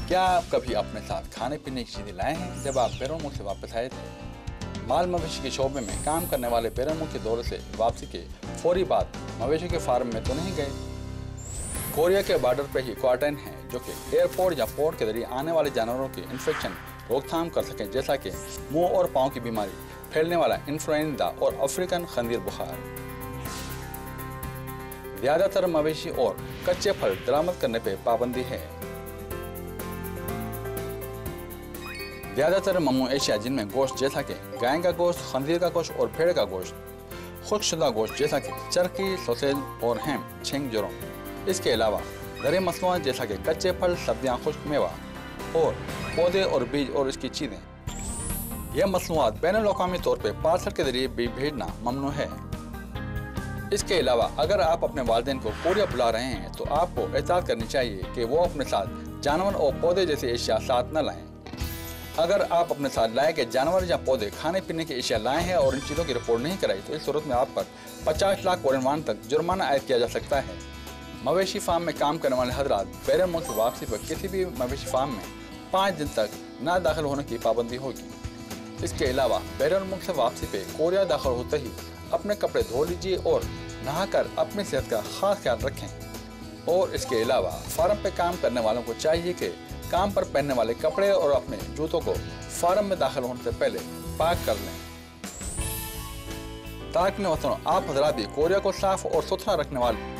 क्या आप कभी अपने साथ खाने पीने की चीज़ें लाए हैं जब आप बैरून मुल्क से वापस आए थे? माल मवेशी के शोबे में काम करने वाले बैरून मुल्क के दौरे से वापसी के फौरी बाद मवेशी के फार्म में तो नहीं गए। कोरिया के बॉर्डर पर ही क्वारंटाइन है जो कि एयरपोर्ट या पोर्ट के जरिए आने वाले जानवरों की इन्फेक्शन रोकथाम कर सकें, जैसा कि मुंह और पाँव की बीमारी, फैलने वाला इन्फ्लुएंजा और अफ्रीकन खंजीर बुखार। ज्यादातर मवेशी और कच्चे फल दरामद करने पर पाबंदी है। ज्यादातर ममनू एशिया जिनमें गोश्त जैसा कि गाय का गोश्त, खंजीर का गोश्त और भेड़ का गोश्त, खुश्कशुदा गोश्त जैसा कि चरखी, सॉसेज और हैम, छिंग जोरों। इसके अलावा दरे मसनूआत जैसा कि कच्चे फल, सब्जियां, खुश्क मेवा और पौधे और बीज और इसकी चीज़ें। यह मसनूआत बैनुल-अक़वामी तौर पर पार्सल के जरिए भी भेजना ममनू है। इसके अलावा अगर आप अपने वालिदैन को कोरिया बुला रहे हैं तो आपको एहतियात करनी चाहिए कि वो अपने साथ जानवर और पौधे जैसे एशिया साथ न लाएं। अगर आप अपने साथ लाए गए जानवर या पौधे, खाने पीने की एशिया लाए हैं और इन चीज़ों की रिपोर्ट नहीं कराई तो इस सूरत में आप पर 50 लाख कोरियन वॉन तक जुर्माना आयद किया जा सकता है। मवेशी फार्म में काम करने वाले हजरात बैरून मुल्क से वापसी पर किसी भी मवेशी फार्म में 5 दिन तक ना दाखिल होने की पाबंदी होगी। इसके अलावा बैरून मुल्क से वापसी पे कोरिया दाखिल होते ही अपने कपड़े धो लीजिए और नहाकर अपनी सेहत का खास ख्याल रखें। और इसके अलावा फार्म पे काम करने वालों को चाहिए कि काम पर पहनने वाले कपड़े और अपने जूतों को फार्म में दाखिल होने से पहले पाक कर लें। तारकीन वतन, आप हजरात भी कोरिया को साफ और सुथरा रखने वाले।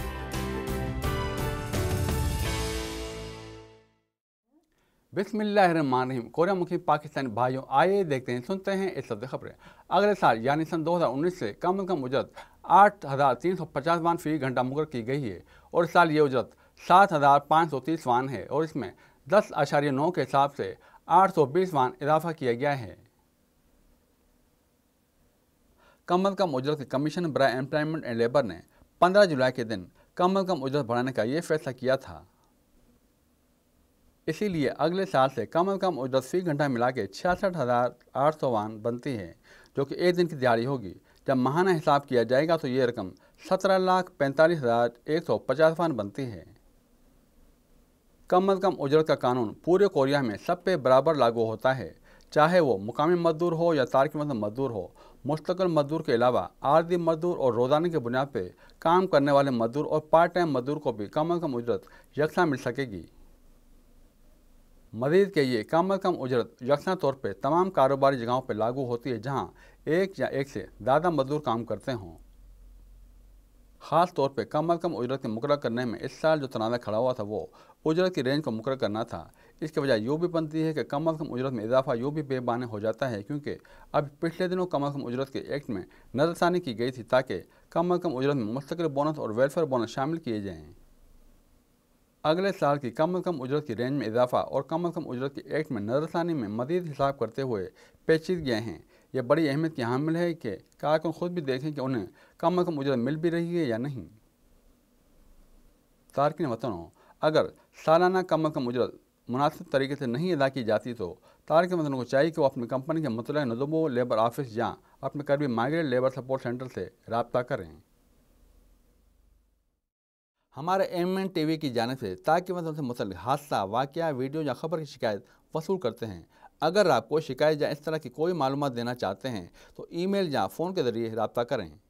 बिस्मिल्लाहिर्रहमानिर्रहीम। कोरिया मुखी पाकिस्तानी भाइयों, आइए देखते हैं, सुनते हैं इस हफ्ते खबरें। अगले साल यानी सन 2019 से कम उजरत 8,350 वान फी घंटा मुकर की गई है और इस साल ये उजरत 7,530 वान है और इसमें 10.9 के हिसाब से 820 वान इजाफा किया गया है। कम उजरत की कमीशन बराए एम्प्लॉयमेंट एंड लेबर ने 15 जुलाई के दिन कम उजरत बढ़ाने का ये फैसला किया था। इसीलिए अगले साल से कम उजरत फी घंटा मिला के 66,800 वान बनती है, जो कि एक दिन की दिहाड़ी होगी। जब माहाना हिसाब किया जाएगा तो ये रकम 17,45,150 वान बनती है। कम उजरत का कानून पूरे कोरिया में सब पे बराबर लागू होता है, चाहे वो मुकामी मजदूर हो या तारकी मजदूर हो। मुस्तकिल मजदूर के अलावा आरदी मजदूर और रोज़ाना की बुनियाद पर काम करने वाले मजदूर और पार्ट टाइम मजदूर को भी कम उजरत यकसा मिल सकेगी। मज़ीद के ये कम उजरत यकसा तौर पर तमाम कारोबारी जगहों पर लागू होती है जहाँ एक या एक से ज़्यादा मजदूर काम करते हों। ख़ास तौर पर कम उजरत के मुकर्रर करने में इस साल जो तनाज़ा खड़ा हुआ था वो उजरत की रेंज को मुकर्रर करना था। इसकी वजह यूँ भी बनती है कि कम उजरत में इजाफा यूँ भी बेबाने हो जाता है, क्योंकि अब पिछले दिनों कम उजरत के एक्ट में नज़रसानी की गई थी ताकि कम उजरत में मुस्तकिल बोनस और वेलफेयर बोनस शामिल किए जाएँ। अगले साल की कम उजरत की रेंज में इजाफा और कम उजरत की एक्ट में नज़रसानी में मज़ीद हिसाब करते हुए पेचीदगियाँ हैं। यह बड़ी अहमियत की हामिल है कि कारकुन खुद भी देखें कि उन्हें कम उजरत मिल भी रही है या नहीं। तारकीन वतनों, अगर सालाना कम उजरत मुनासिब तरीके से नहीं अदा की जाती तो तारकीन वतनों को चाहिए कि वो अपनी कंपनी के मुतल्लिक़ नज़ुमो लेबर ऑफिस या अपने करीबी माइग्रेंट लेबर सपोर्ट सेंटर से रब्ता करें। हमारे एमएन टीवी की जानिब से ताकि वतन से मुतल्लिक़ हादसा, वाक़या, वीडियो या ख़बर की शिकायत वसूल करते हैं। अगर आप कोई शिकायत या इस तरह की कोई मालूमात देना चाहते हैं तो ईमेल या फ़ोन के ज़रिए रब्ता करें।